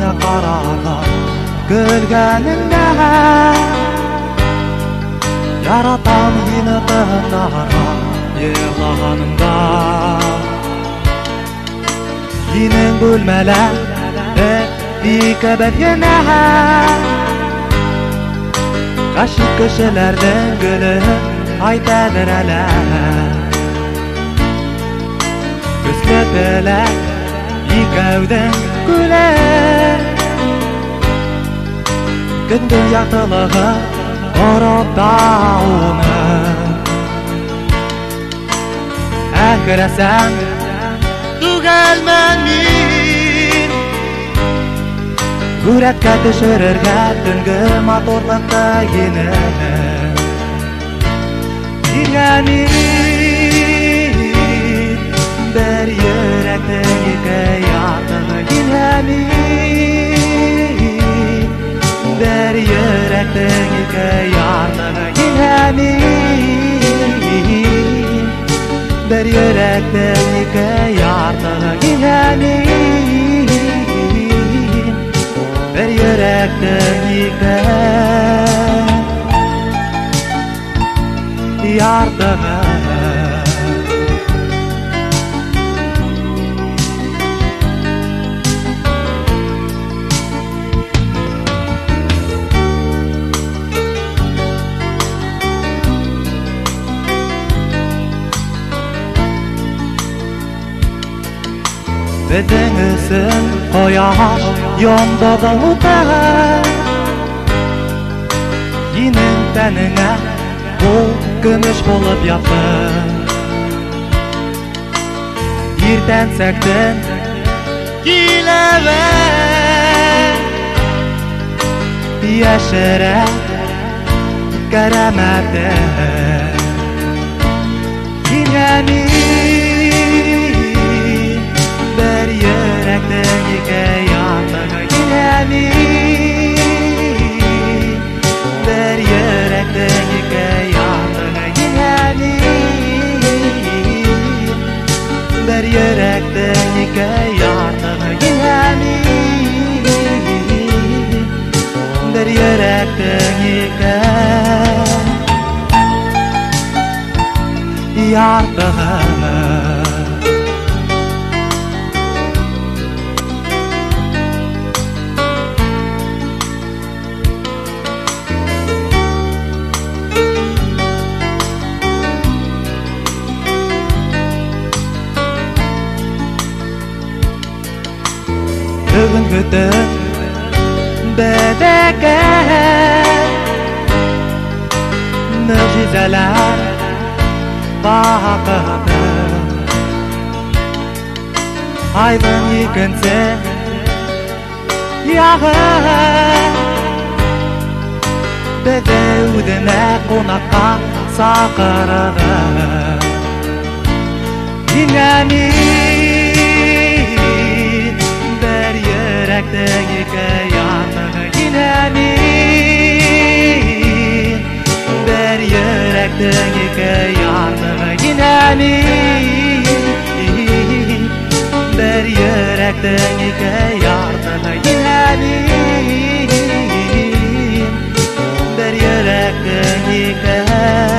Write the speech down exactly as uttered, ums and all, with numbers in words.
Аны карага көлгәнеңдә яратам сине тыңларга йырлаганыңда Синең бүлмәләрдә ике бергә Гашык кешеләрдән гөле айтадыр әле Көзгә теләк икәүдән күлә Көндең ятылыгы ората уны Әкрәсәң түгелмен мин Күрәткә төшерергә төнге моторлыкта ене Дигәнин бер йөрәктең ике ятыгы Дигәнин бер йөрәктең ике ятыгы Дигәнин бер йөрәктең ике ятыгы Дигәнин бер йөрәктең ике яртыгы Безнең өсөн кояш янда булды Синең тәнеңә ул көмеш булып ятты Иртәнсәктән киләве Яшәрә кәрәмәте Дигәнин бер йөрәктең ике ятыгы Дигәнин бер йөрәктең ике ятыгы Дигәнин бер йөрәктең ике ятыгы Дигәнин бер йөрәктең ике яртыгы Бүгінгі түн бедеге Мөғжизәләр вакыты Айдың икенсе яғы Безне үденә кунакка сакырды Дигәнин бер йөрәктең ике ятыгы Дигәнин бер йөрәктең ике ятыгы Дигәнин бер йөрәктең ике ятыгы Дигәнин бер йөрәктең ике